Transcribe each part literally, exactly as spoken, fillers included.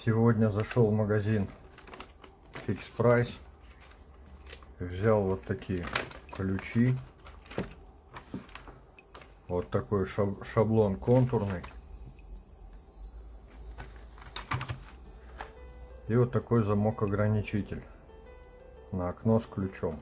Сегодня зашел в магазин Fix Price, взял вот такие ключи, вот такой шаблон контурный и вот такой замок ограничитель на окно с ключом.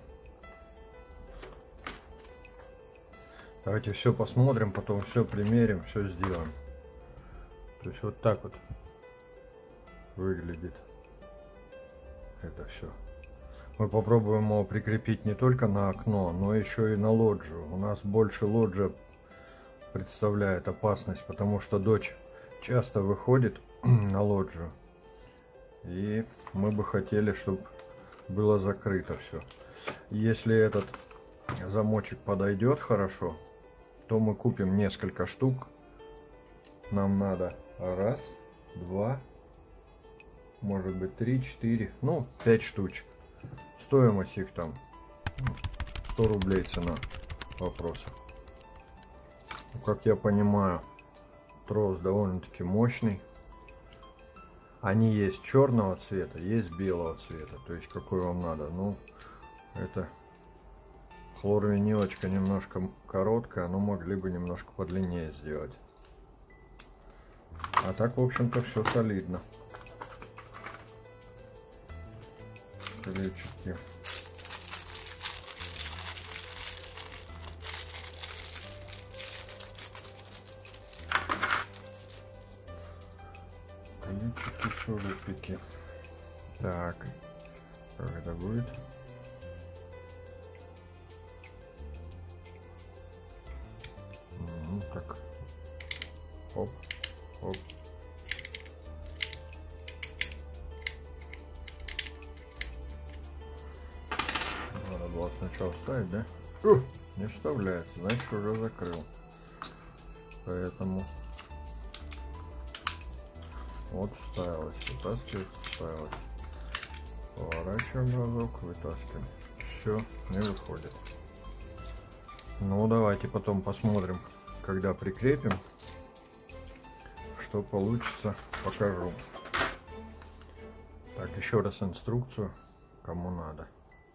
Давайте все посмотрим, потом все примерим, все сделаем. То есть вот так вот выглядит это все. Мы попробуем его прикрепить не только на окно, но еще и на лоджию. У нас больше лоджия представляет опасность, потому что дочь часто выходит на лоджию, и мы бы хотели, чтобы было закрыто все. Если этот замочек подойдет хорошо, то мы купим несколько штук. Нам надо раз, два, может быть три, четыре, ну пять штучек. Стоимость их там сто рублей цена вопроса. Как я понимаю, трос довольно-таки мощный. Они есть черного цвета, есть белого цвета. То есть какой вам надо. Ну, это хлорвинилочка немножко короткая, но могли бы немножко подлиннее сделать. А так, в общем-то, все солидно. Ключики. Ключики, шурупики. Так, как это будет? Ну так, оп, оп. Надо было сначала вставить, да? О, не вставляется, значит уже закрыл. Поэтому вот вставилось, вытаскивается, вставилось. Поворачиваем разок, вытаскиваем. Все, не выходит. Ну давайте потом посмотрим, когда прикрепим, что получится, покажу. Так, еще раз инструкцию, кому надо.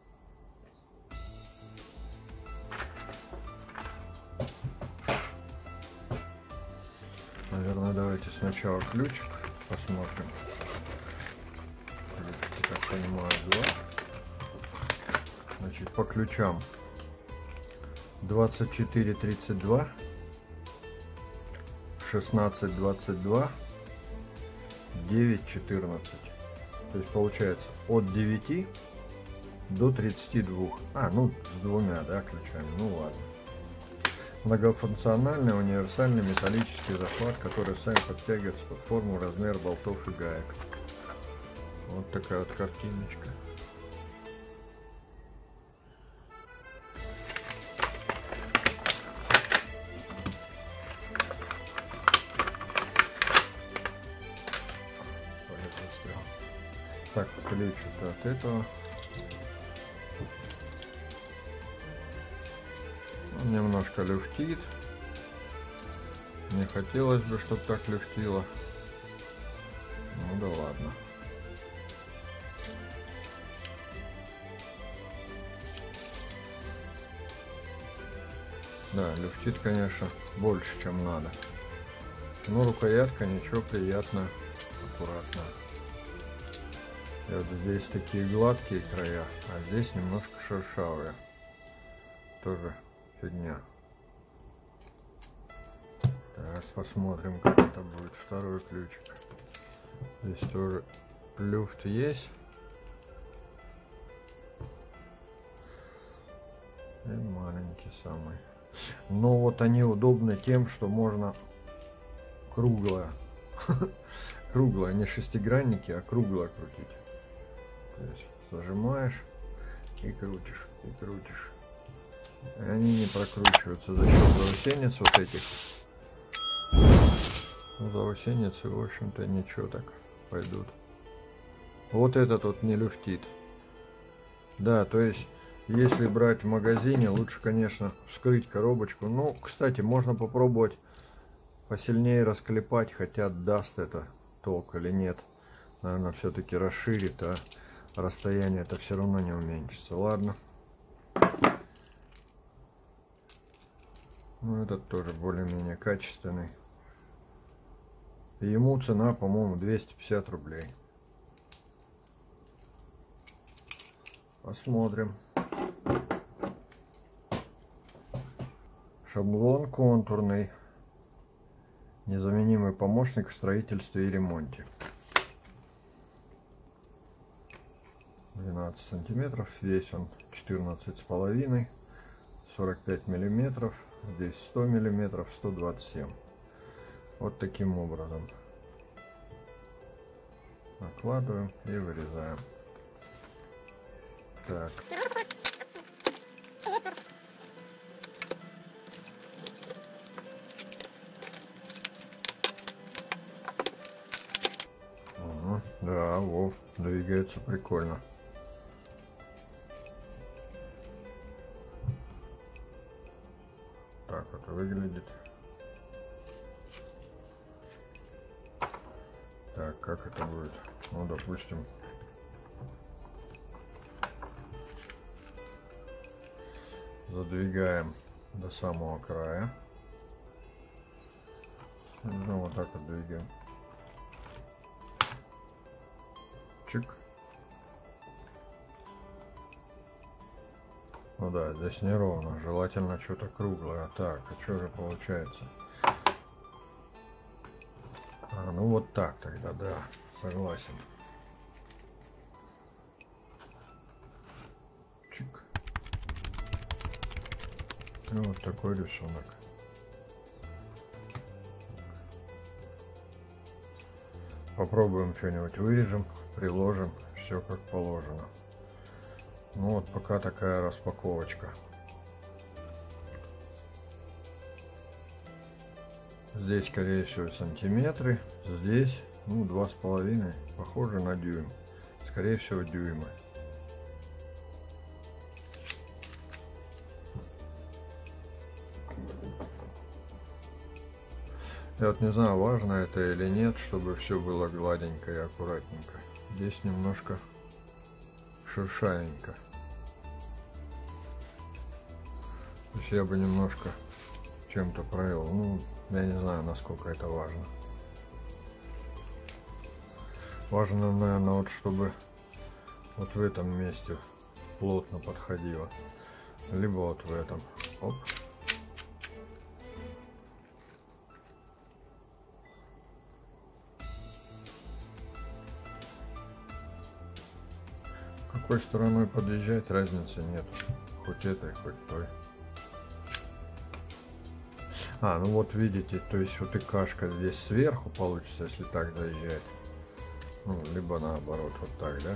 Наверное, давайте сначала ключик посмотрим. Я так понимаю, два. Значит, по ключам двадцать четыре тридцать два, шестнадцать двадцать два, девять четырнадцать. То есть получается от девяти до тридцати двух. А, ну с двумя, да, ключами. Ну ладно. Многофункциональный универсальный металлический захват, который сами подтягивается под форму, размер болтов и гаек. Вот такая вот картиночка. Так, ключ это от этого. Он немножко люфтит. Не хотелось бы, чтобы так люфтило. Ну да ладно. Да, люфтит, конечно, больше, чем надо. Но рукоятка ничего, приятно, аккуратно. И вот здесь такие гладкие края, а здесь немножко шершавые. Тоже фигня. Так, посмотрим, как это будет. Второй ключик. Здесь тоже люфт есть. И маленький самый. Но вот они удобны тем, что можно круглое. Круглое, не шестигранники, а круглое крутить. То есть зажимаешь и крутишь, и крутишь. И они не прокручиваются за счет заусенец вот этих. Ну, заусеницы, в общем-то, ничего так пойдут. Вот этот вот не люфтит. Да, то есть, если брать в магазине, лучше, конечно, вскрыть коробочку. Ну, кстати, можно попробовать посильнее расклепать, хотя даст это толк или нет. наверное, все-таки расширит, а расстояние это все равно не уменьшится. Ладно. Ну, этот тоже более-менее качественный. И ему цена, по-моему, двести пятьдесят рублей. Посмотрим. Шаблон контурный. Незаменимый помощник в строительстве и ремонте. двенадцать сантиметров. Весь он четырнадцать с половиной. сорок пять миллиметров. Здесь сто миллиметров. сто двадцать семь. Вот таким образом. Накладываем и вырезаем. Так. Ага, да, во, двигается прикольно. Так это выглядит. Так, как это будет? Ну, допустим, задвигаем до самого края. Ну, вот так вот двигаем. Чик. Ну да, здесь неровно. Желательно что-то круглое. Так, а что же получается? А, ну вот так тогда, да, согласен. Чик. И вот такой рисунок. Попробуем что-нибудь вырежем, приложим, все как положено. Ну вот пока такая распаковочка. Здесь, скорее всего, сантиметры. Здесь, ну, два с половиной. Похоже на дюйм. Скорее всего, дюймы. Я вот не знаю, важно это или нет, чтобы все было гладенько и аккуратненько. Здесь немножко шершавенько. То есть я бы немножко чем-то провел. Ну, я не знаю, насколько это важно. Важно, наверное, вот чтобы вот в этом месте плотно подходило. Либо вот в этом. Оп. Какой стороной подъезжать, разницы нет. Хоть этой, хоть той. А, ну вот видите, то есть вот и кашка здесь сверху получится, если так заезжать. Ну, либо наоборот, вот так, да?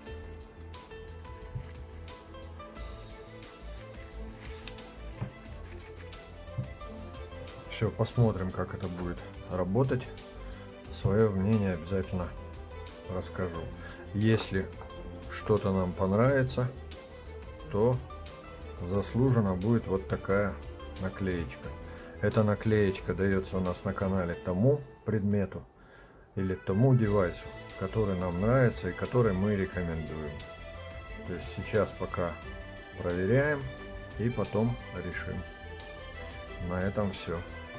Все, посмотрим, как это будет работать. Свое мнение обязательно расскажу. Если что-то нам понравится, то заслуженно будет вот такая наклеечка. Эта наклеечка дается у нас на канале тому предмету или тому девайсу, который нам нравится и который мы рекомендуем. То есть сейчас пока проверяем и потом решим. На этом все.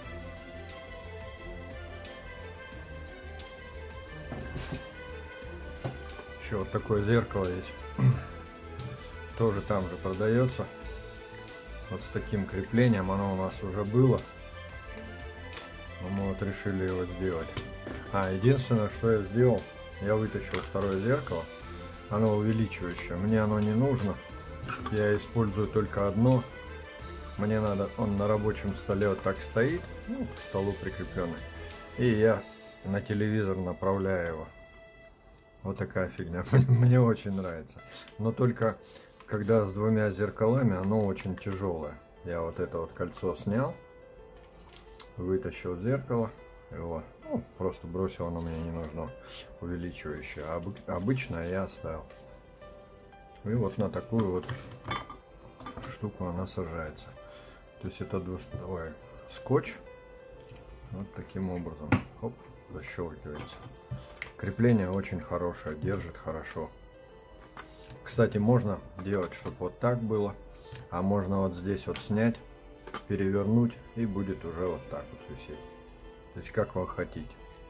Еще вот такое зеркало есть. Тоже там же продается. Вот с таким креплением. Оно у нас уже было. Но мы вот решили его сделать. А, единственное, что я сделал, я вытащил второе зеркало. Оно увеличивающее. Мне оно не нужно. Я использую только одно. Мне надо, он на рабочем столе вот так стоит. Ну, к столу прикрепленный. И я на телевизор направляю его. Вот такая фигня. Мне очень нравится. Но только когда с двумя зеркалами, оно очень тяжелое. Я вот это вот кольцо снял. Вытащил зеркало. Его, ну, просто бросил, оно мне не нужно. Увеличивающее. А обычное я оставил. И вот на такую вот штуку она сажается. То есть это двусторонний скотч. Вот таким образом. Оп, защелкивается. Крепление очень хорошее, держит хорошо. Кстати, можно делать, чтобы вот так было, а можно вот здесь вот снять, перевернуть, и будет уже вот так вот висеть. То есть как вы хотите.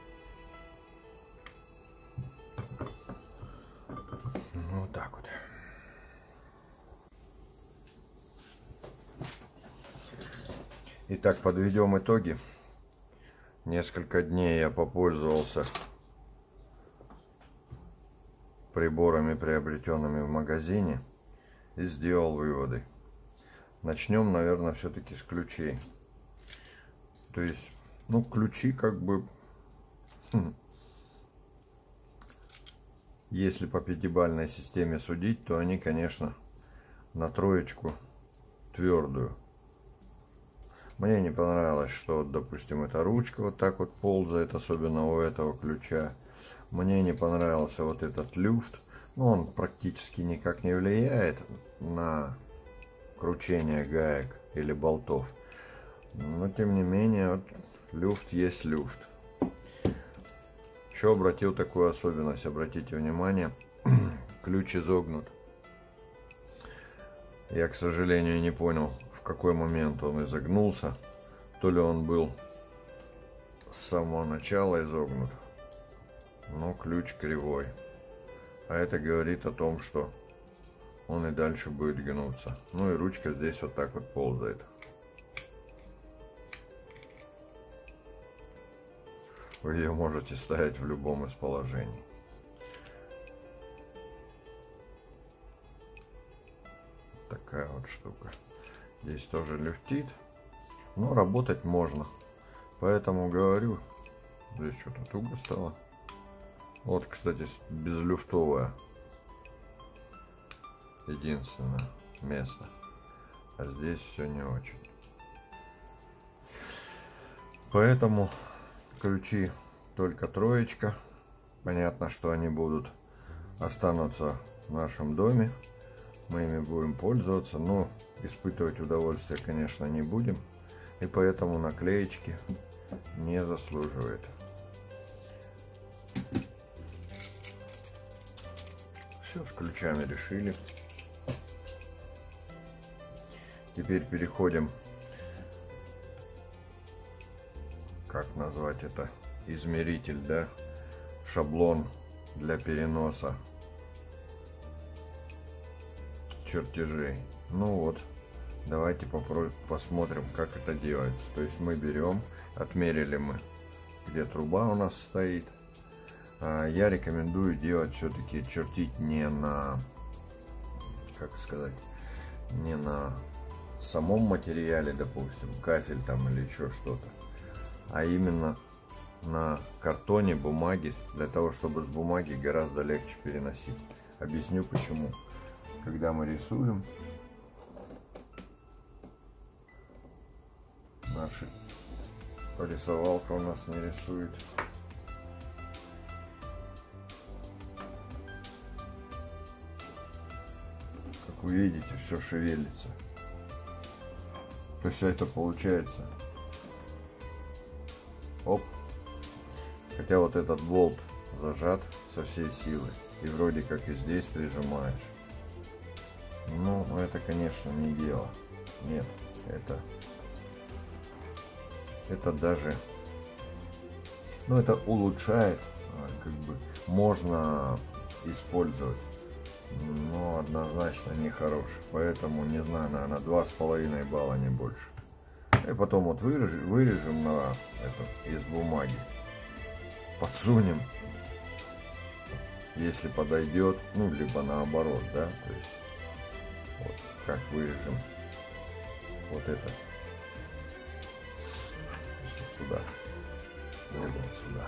Ну, вот так вот. Итак, подведем итоги. Несколько дней я попользовался приборами, приобретенными в магазине, и сделал выводы. Начнем, наверное, все-таки с ключей. То есть, ну, ключи как бы, хм, если по пятибалльной системе судить, то они, конечно, на троечку твердую. Мне не понравилось, что, допустим, эта ручка вот так вот ползает, особенно у этого ключа. Мне не понравился вот этот люфт. Но он практически никак не влияет на кручение гаек или болтов. Но, тем не менее, вот, люфт есть люфт. Еще обратил такую особенность, обратите внимание, ключ изогнут. Я, к сожалению, не понял, в какой момент он изогнулся. То ли он был с самого начала изогнут, но ключ кривой. А это говорит о том, что он и дальше будет гнуться. Ну и ручка здесь вот так вот ползает. Вы ее можете ставить в любом из положений. Такая вот штука. Здесь тоже люфтит, но работать можно. Поэтому говорю, здесь что-то туго стало. Вот, кстати, безлюфтовое единственное место. А здесь все не очень. Поэтому ключи только троечка. Понятно, что они будут останутся в нашем доме. Мы ими будем пользоваться, но испытывать удовольствие, конечно, не будем. И поэтому наклеечки не заслуживает. Все, с ключами решили. Теперь переходим, как назвать это, измеритель, да, шаблон для переноса чертежей. Ну вот, давайте попробуем, посмотрим, как это делается. То есть мы берем, отмерили мы, где труба у нас стоит. Я рекомендую делать все-таки, чертить не на, как сказать, не на самом материале, допустим, кафель там или еще что-то, а именно на картоне, бумаге, для того, чтобы с бумаги гораздо легче переносить. Объясню почему. Когда мы рисуем, наша рисовалка у нас не рисует. Как вы видите, все шевелится. То есть это получается. Оп. Хотя вот этот болт зажат со всей силы. И вроде как и здесь прижимаешь. Ну, это, конечно, не дело. Нет, это... Это даже... Ну, это улучшает. Как бы можно использовать. Но однозначно нехорош. Поэтому, не знаю, наверное, два с половиной балла, не больше. И потом вот вырежем, вырежем на это из бумаги. Подсунем. Если подойдет, ну, либо наоборот, да. То есть, вот как вырежем вот это. Сюда. Либо сюда.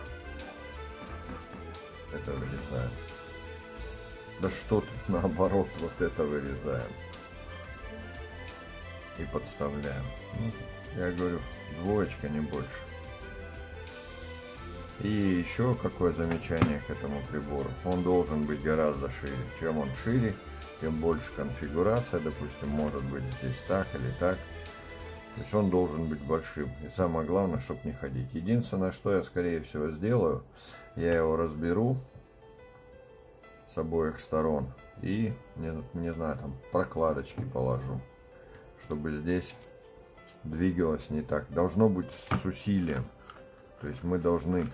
Это вырезаем. Да что тут наоборот, вот это вырезаем и подставляем. Ну, я говорю, двоечка, не больше. И еще какое замечание к этому прибору. Он должен быть гораздо шире. Чем он шире, тем больше конфигурация. Допустим, может быть здесь так или так. То есть он должен быть большим. И самое главное, чтобы не ходить. Единственное, что я скорее всего сделаю, я его разберу с обоих сторон и, не, не знаю, там прокладочки положу, чтобы здесь двигалось не так. Должно быть с усилием. То есть мы должны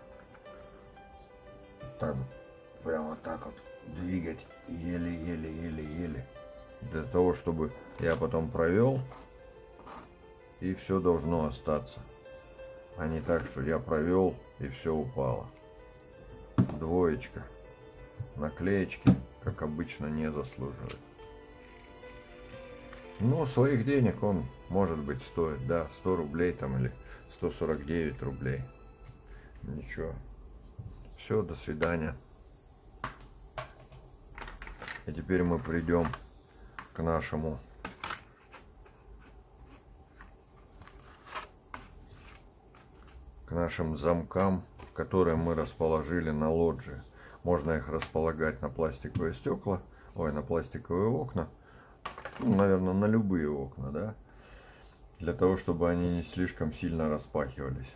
там прямо так вот двигать еле-еле-еле-еле. Для того, чтобы я потом провел, и все должно остаться. А не так, что я провел и все упало. Двоечка. Наклеечки, как обычно, не заслуживает. Ну, своих денег он, может быть, стоит, да, сто рублей там или сто сорок девять рублей. Ничего. Все, до свидания. И теперь мы придем к нашему к нашим замкам, которые мы расположили на лоджии. Можно их располагать на пластиковые стекла, ой, на пластиковые окна, ну, наверное, на любые окна, да, для того, чтобы они не слишком сильно распахивались.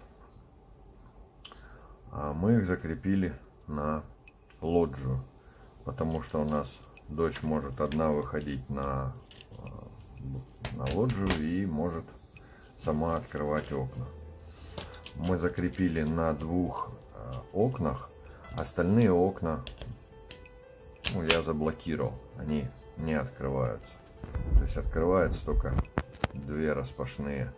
А мы их закрепили на лоджию, потому что у нас дочь может одна выходить на, на лоджию и может сама открывать окна. Мы закрепили на двух э, окнах, остальные окна, ну, я заблокировал, они не открываются. То есть открываются только две распашные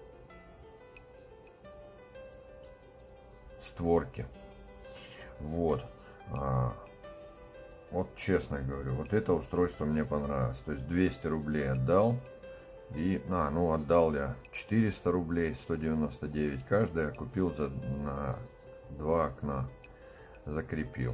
створки. Вот. А, вот честно говорю, вот это устройство мне понравилось. То есть двести рублей отдал. И, а, ну отдал я четыреста рублей, сто девяносто девять каждый, я купил за, на два окна, закрепил.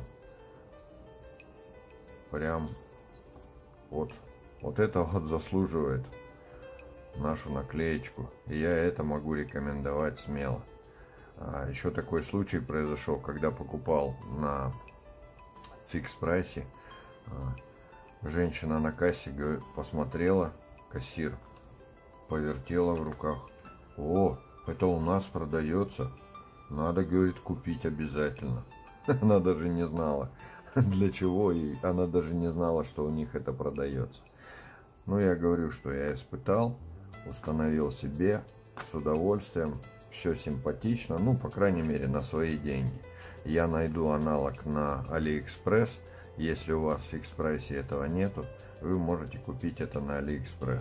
Прям вот, вот это вот заслуживает нашу наклеечку. И я это могу рекомендовать смело. А еще такой случай произошел, когда покупал на фикс прайсе. Женщина на кассе посмотрела, кассир повертела в руках. О, это у нас продается. Надо, говорит, купить обязательно. Она даже не знала, для чего, и она даже не знала, что у них это продается. Ну, я говорю, что я испытал, установил себе с удовольствием, все симпатично, ну, по крайней мере, на свои деньги. Я найду аналог на Алиэкспресс. Если у вас в фикс прайсе этого нету, вы можете купить это на Алиэкспресс.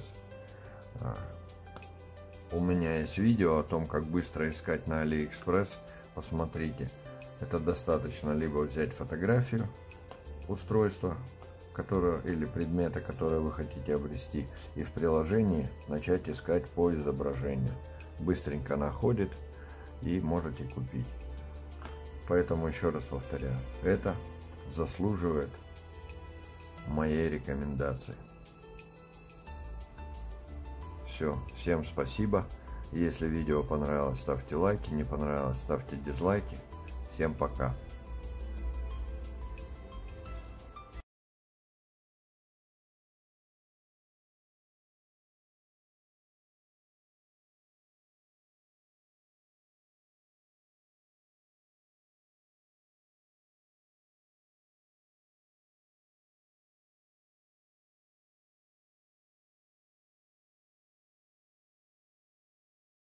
У меня есть видео о том, как быстро искать на Алиэкспресс. Посмотрите. Это достаточно либо взять фотографию устройства, которое, или предмета, которое вы хотите обрести, и в приложении начать искать по изображению. Быстренько находит и можете купить. Поэтому еще раз повторяю, это заслуживает моей рекомендации. Все, всем спасибо. Если видео понравилось, ставьте лайки, не понравилось, ставьте дизлайки. Всем пока.